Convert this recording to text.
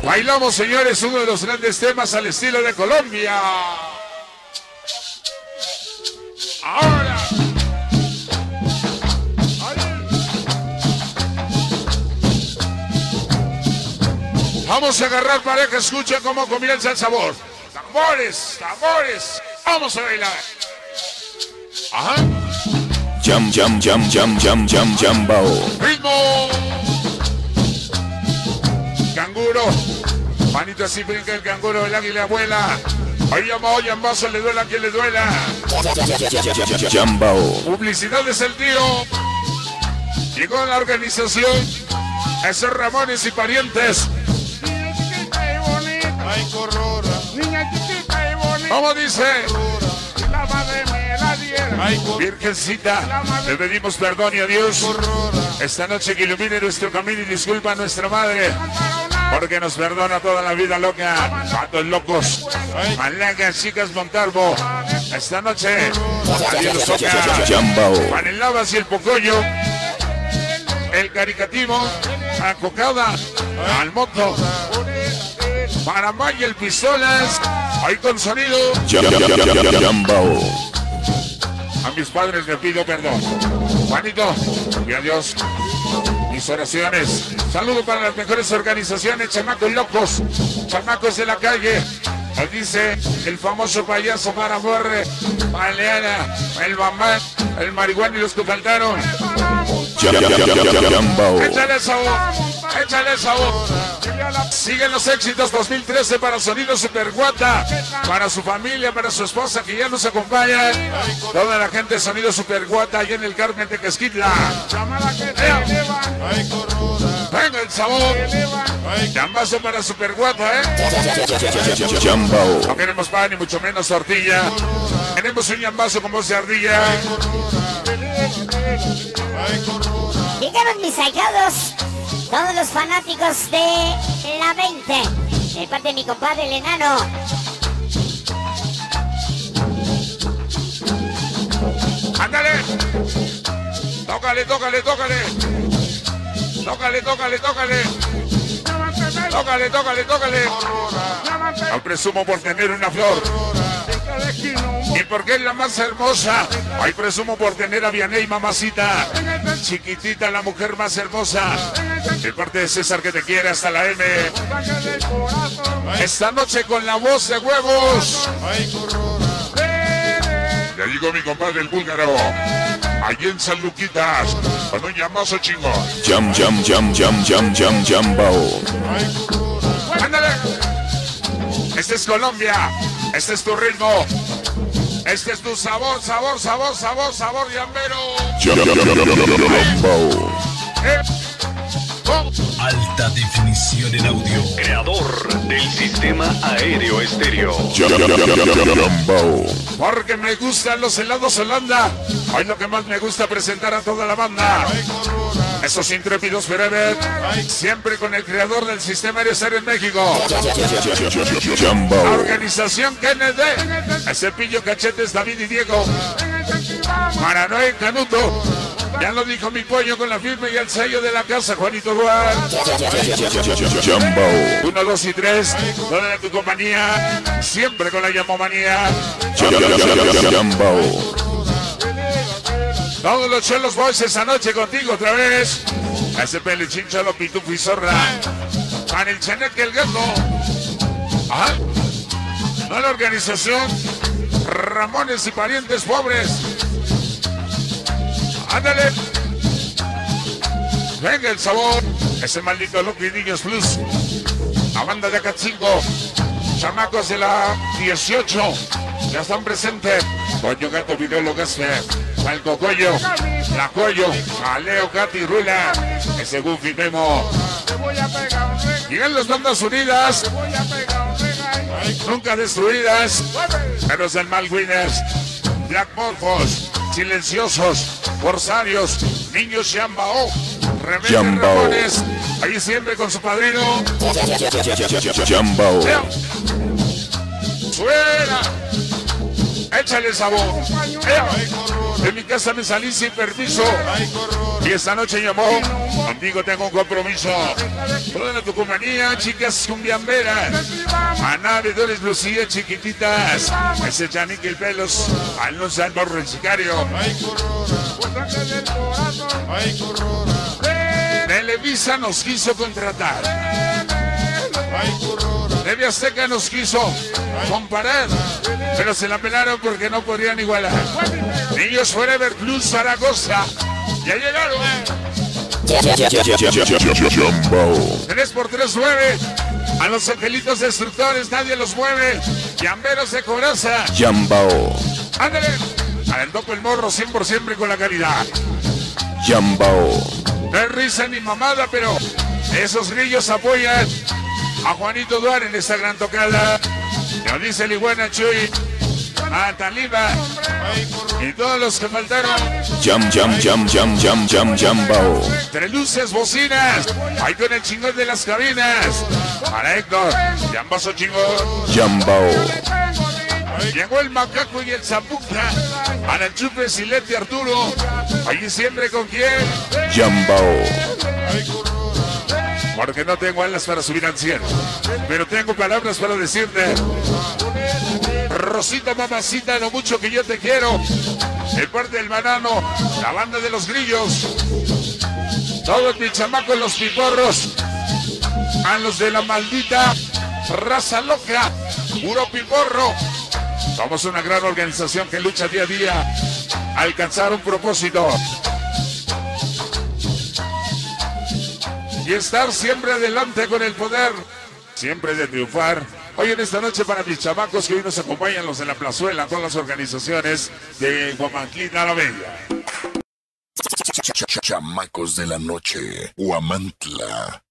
Bailamos, señores, uno de los grandes temas al estilo de Colombia. Ahora. Vamos a agarrar para que escuchen cómo comienza el sabor. Tambores, tambores. Vamos a bailar. Ajá. Jam, jam, jam, jam, jam, jam, jambao. Ritmo. Canguro. Manito así brinca el canguro, el águila vuela. Hoy llambazo, le duela a quien le duela. Jambao. Publicidad es el tío. Llegó la organización. Esos Ramones y parientes. Ay, corrora. Niña chiquita y bonita. ¿Cómo dice? La madre me la dieron. Ay, Virgencita, le pedimos perdón y a Dios. corrora. Esta noche que ilumine nuestro camino y disculpa a nuestra madre. Porque nos perdona toda la vida loca. Patos locos. Malagas, chicas Montalvo. Esta noche. Adiós, toca. Jambao. Panelavas y el Pocoyo. El Caricativo. A Cocada. Al Moto. Panamá y el Pistolas. Ahí con sonido. Jambao. A mis padres le pido perdón. Juanito, y adiós. Mis oraciones. Saludo para las mejores organizaciones, chamacos locos, chamacos de la calle. Nos dice el famoso payaso Maramorre, Baleana, el mamá, el marihuana y los que faltaron. Jambao. Échale sabor, échale sabor. Siguen los éxitos 2013 para Sonido Superguata, para su familia, para su esposa que ya nos acompaña. Toda la gente de Sonido Superguata allá en el Carmen de Quesquitla. Ay, corrora. Venga el sabor. Llambazo para Superguata, Jambao. No queremos pan ni mucho menos tortilla. Queremos un llambazo con voz de ardilla. Ay, corora. Llegaron mis ahijados, todos los fanáticos de la 20, de parte de mi compadre el enano. ¡Ándale! ¡Tócale, tócale, tócale! ¡Tócale, tócale, tócale! ¡Tócale, tócale, tócale! No presumo por tener una flor. ¿Y por qué es la más hermosa? Hoy presumo por tener a Vianey, mamacita. Chiquitita, la mujer más hermosa. De parte de César que te quiere hasta la M. Esta noche con la voz de huevos. Ay, corora. Le digo a mi compadre el búlgaro. Allí en San Luquitas. Con un llamazo chingón. Jam, jam, jam, jam, jam, jam, jambao. Ay, corora. ¡Ándale! Este es Colombia. Este es tu ritmo. Este es tu sabor, sabor, sabor, sabor, sabor, llambero. Jambao. Alta definición en audio. Creador del sistema aéreo estéreo. Jambao. Porque me gustan los helados Holanda. Hoy lo que más me gusta presentar a toda la banda. Ay, corora. Esos intrépidos forever. Siempre con el creador del sistema aéreo estéreo en México. La Jambao. organización Kennedy. El Cepillo, Cachetes, David y Diego. Maranoe, Canuto. Ya lo dijo mi pollo con la firma y el sello de la casa, Juanito Duarte. Jambao. 1, 2 y 3. Toda de tu compañía. Siempre con la llamomanía. Jambao. Todos los cholos boys esa noche contigo otra vez. Ese peluchín, cholo, pitufo y zorra. Para el Cheneque, el gato. Ajá. No la organización. Ramones y parientes pobres. Ándale. Venga el sabor. Ese maldito Loki Niños Plus. La banda de Acatzingo. Chamacos de la 18. Ya están presentes. Coño, gato, video, lo gaspe. Al Cocoyo, la Cuello, a Leo, Katy, Rula, ese Goofy Memo. Llegan las bandas unidas, nunca destruidas, pero es del mal Winners, Black Morphos, Silenciosos, Corsarios, Niños Jambao, Rebeldes Ramones, ahí siempre con su padrino. Jambao. Suena, échale sabor. Ay, corora. De mi casa me salí sin permiso. Y esta noche llamó. Contigo tengo un compromiso. Toda la tucumanía, chicas cumbiamberas. Manabedores Lucía, chiquititas. Ese chanique el pelos. Al no ser morro el sicario. Televisa nos quiso contratar. TV Azteca nos quiso comparar, pero se la pelaron porque no podrían igualar. Niños Forever Plus Zaragoza, ya llegaron. 3x3-9. A los angelitos destructores nadie los mueve. Llamberos de coraza. Jambao. Ándale. Al topo el morro 100% con la calidad. Jambao. No es risa ni mamada, pero esos grillos apoyan a Juanito Duarte en esta gran tocada. Nos dice el Iguana Chuy, a Taliba y todos los que faltaron. Jambao. Entre luces, bocinas, ahí con el chingón de las cabinas. Para Héctor, Jambazo chingón. Jambao. Llegó el macaco y el zambuca. Para el chupe Silete Arturo. Allí siempre con quién. Jambao. Porque no tengo alas para subir al cielo, pero tengo palabras para decirte. Rosita, mamacita, lo mucho que yo te quiero. De parte del banano, la banda de los grillos. Todos mis chamacos, los piporros. A los de la maldita raza loca. Puro piporro. Somos una gran organización que lucha día a día a alcanzar un propósito. Y estar siempre adelante con el poder, siempre de triunfar. Hoy en esta noche para mis chamacos que hoy nos acompañan, los de la plazuela, todas las organizaciones de Huamantlita la Bella. Chamacos de la noche, Huamantla.